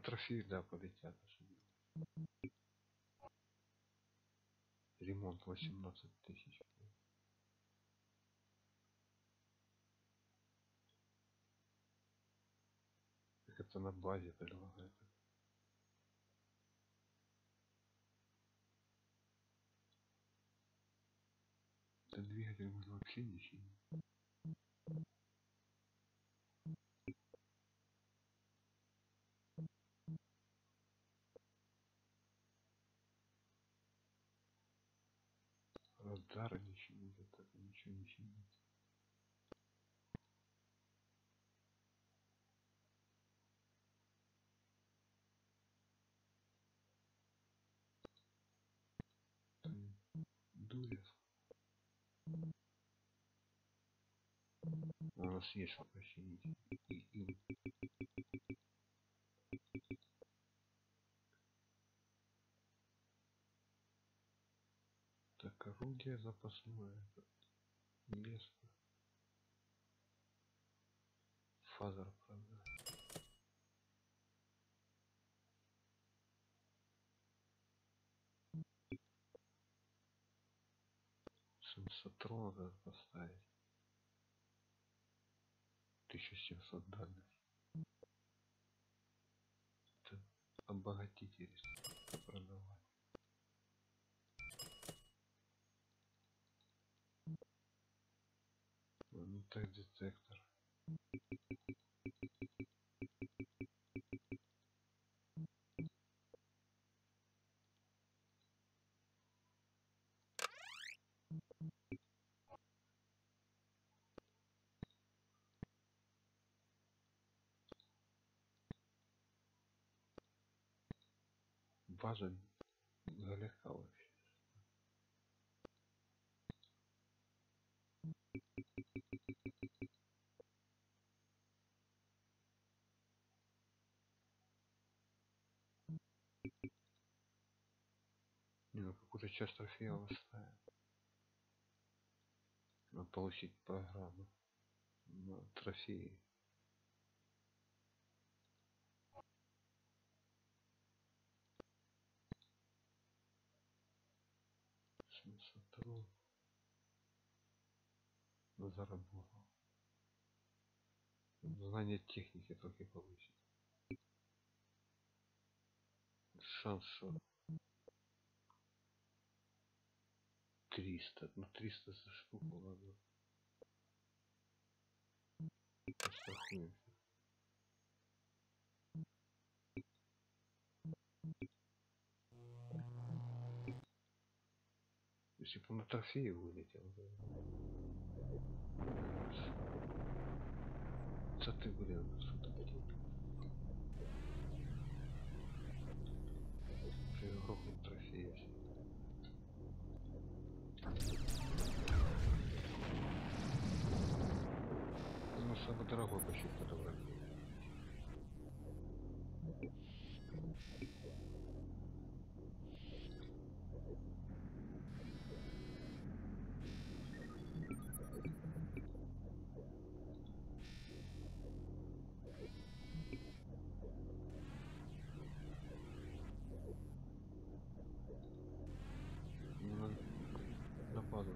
трофеи, да, полетят. Ремонт 18 тысяч. Как это на базе предлагает. Это двигатель можно вообще не чинить. Радары не чинить, вот это ничего не чинить. Дурец. У нас есть что починить. Так, орудие запасное. Место. Фазер, правда. Сенсотрон надо поставить. 1700 данных. Это обогатитель продавать. Ну так детектор. База далека вообще. Не, ну какую-то часть трофея оставим. Надо получить программу на трофеи. Сенсотрон. Заработал. Знание техники только получить. Шанс, что 300. Ну 300 за штуку ладно. Пострахуемся. Если бы на трофеи вылетел, да. Что ты, блин, что-то грохнул трофеи. Ну, самый дорогой почти фотографии. На базу.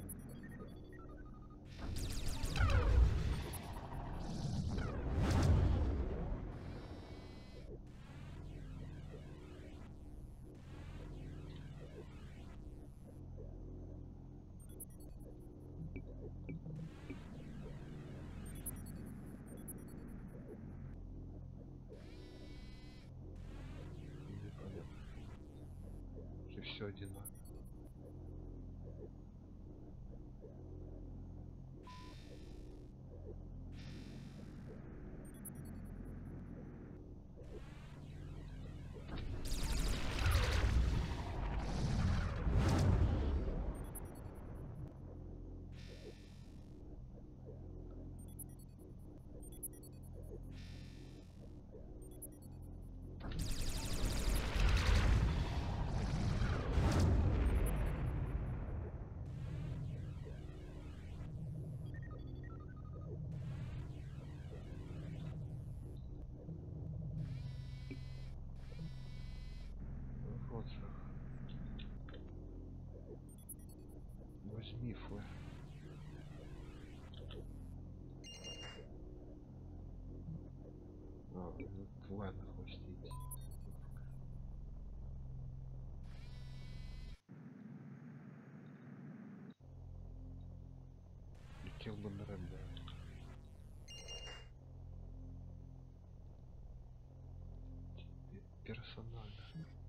Непонятно. Все одинаково. флеш. А, тварь на хвосте есть. Летел бы на РД. Персонально.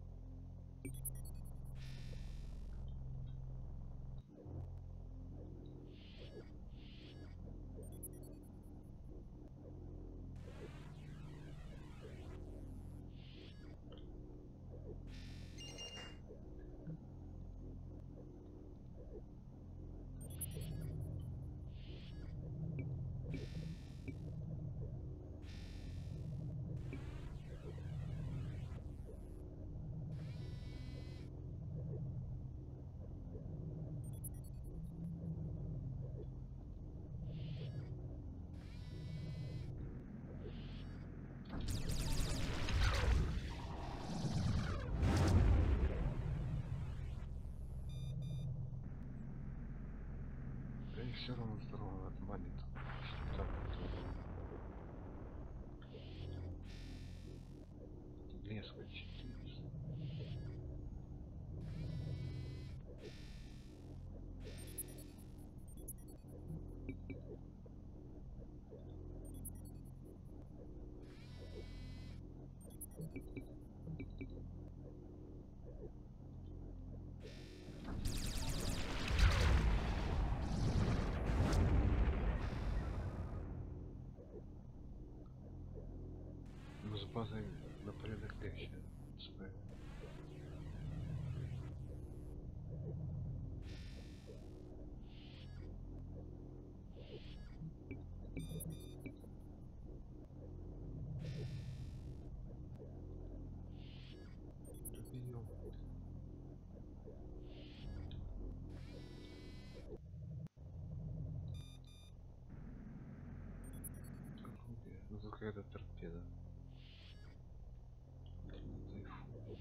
Да и все равно здорово отманит. Так, блеск 400. Ну, с базой на порядок легче справим. Добьем. Ну, только это торпеда. Тайфун.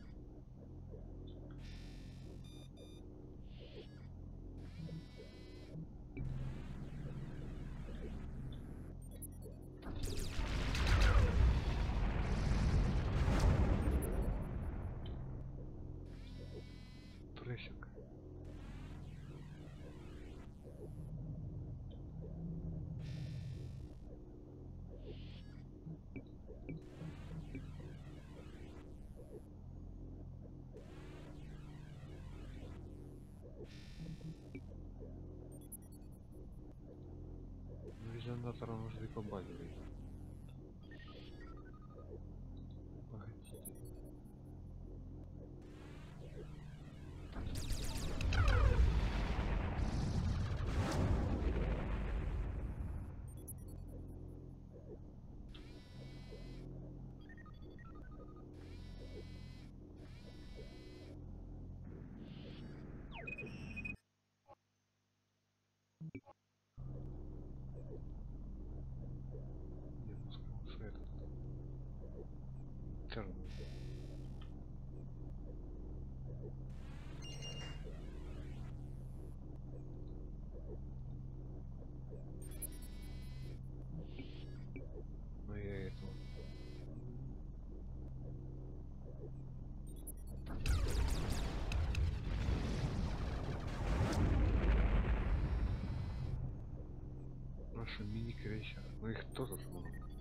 Прессинг. Ну, резонатором может и по базе выйти. Погодите. Не, ну сказал, этот. Терн. Ну я этого. Наши мини-крейсеры. Ну их тоже много.